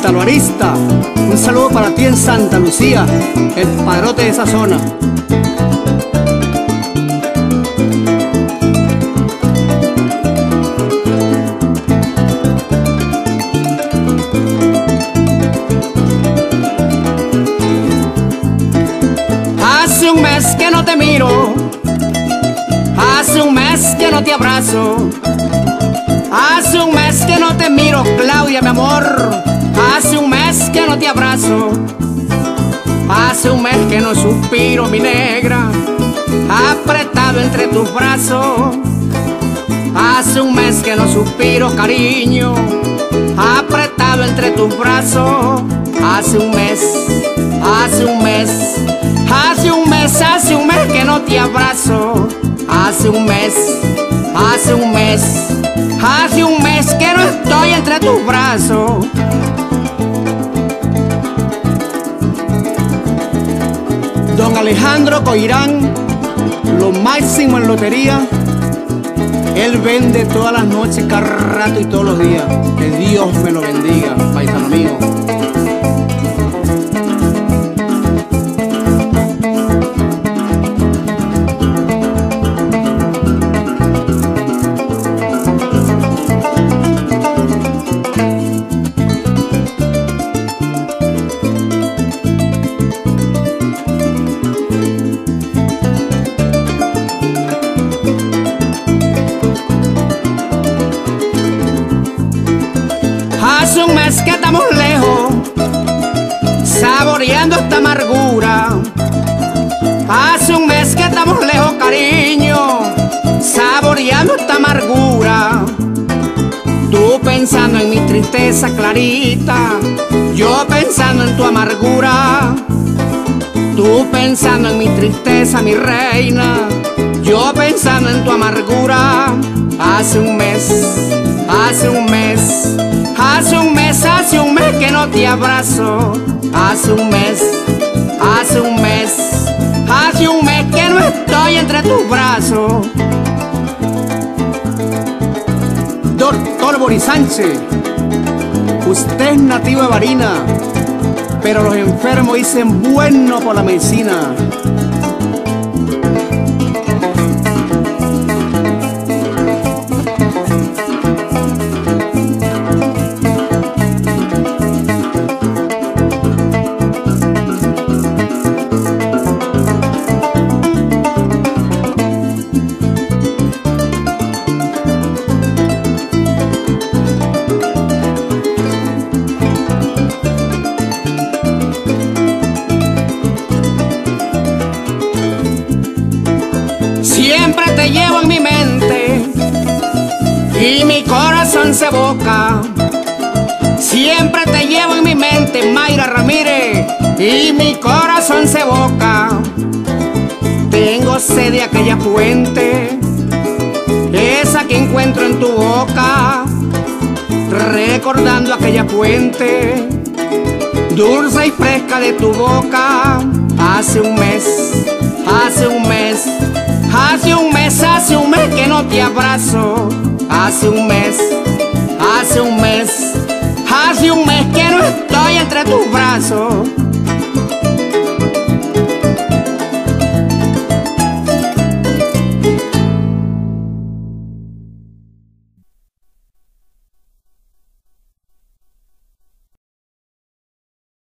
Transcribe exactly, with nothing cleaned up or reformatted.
Ítalo Arista, un saludo para ti en Santa Lucía, el padrote de esa zona. Hace un mes que no te miro, hace un mes que no te abrazo, hace un mes que no te miro, Claudia, mi amor. Hace un mes que no te abrazo, hace un mes que no suspiro, mi negra, apretado entre tus brazos. Hace un mes que no suspiro, cariño, apretado entre tus brazos. Hace un mes, hace un mes, hace un mes, hace un mes que no te abrazo. Hace un mes, hace un mes, hace un mes que no estoy entre tus brazos. Don Alejandro Coirán, lo máximo en lotería. Él vende todas las noches, cada rato y todos los días. Que Dios me lo bendiga, paisano mío. Hace un mes que estamos lejos, saboreando esta amargura. Hace un mes que estamos lejos, cariño, saboreando esta amargura. Tú pensando en mi tristeza clarita, yo pensando en tu amargura. Tú pensando en mi tristeza, mi reina, yo pensando en tu amargura. Hace un mes, hace un mes, hace un mes, hace un mes que no te abrazo. Hace un mes, hace un mes, hace un mes que no estoy entre tus brazos. Doctor Boris Sánchez, usted es nativo de Barinas, pero los enfermos dicen bueno por la medicina. Siempre te llevo en mi mente y mi corazón se evoca. Siempre te llevo en mi mente, Mayra Ramírez, y mi corazón se evoca. Tengo sed de aquella fuente, esa que encuentro en tu boca, recordando aquella fuente dulce y fresca de tu boca. Hace un mes, hace un mes, hace un mes, hace un mes que no te abrazo. Hace un mes, hace un mes, hace un mes que no estoy entre tus brazos.